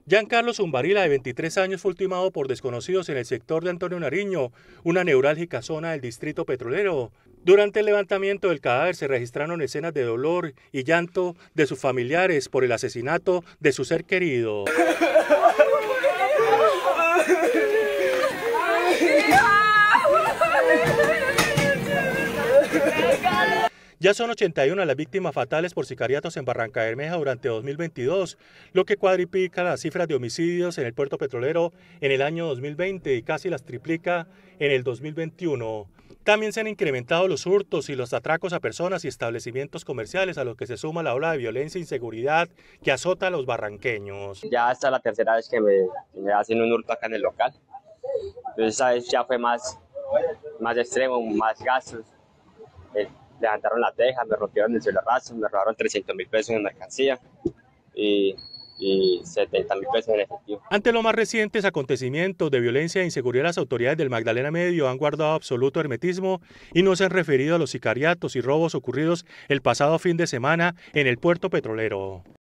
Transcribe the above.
Giancarlo Zumbarila, de 23 años, fue ultimado por desconocidos en el sector de Antonio Nariño, una neurálgica zona del distrito petrolero. Durante el levantamiento del cadáver se registraron escenas de dolor y llanto de sus familiares por el asesinato de su ser querido. Ya son 81 las víctimas fatales por sicariatos en Barrancabermeja durante 2022, lo que cuadriplica las cifras de homicidios en el puerto petrolero en el año 2020 y casi las triplica en el 2021. También se han incrementado los hurtos y los atracos a personas y establecimientos comerciales, a los que se suma la ola de violencia e inseguridad que azota a los barranqueños. Ya esta es la tercera vez que me hacen un hurto acá en el local. Entonces esa vez ya fue más extremo, más gastos. Levantaron la teja, me rompieron el cielorraso, me robaron 300.000 pesos en mercancía y 70.000 pesos en efectivo. Ante los más recientes acontecimientos de violencia e inseguridad, las autoridades del Magdalena Medio han guardado absoluto hermetismo y no se han referido a los sicariatos y robos ocurridos el pasado fin de semana en el puerto petrolero.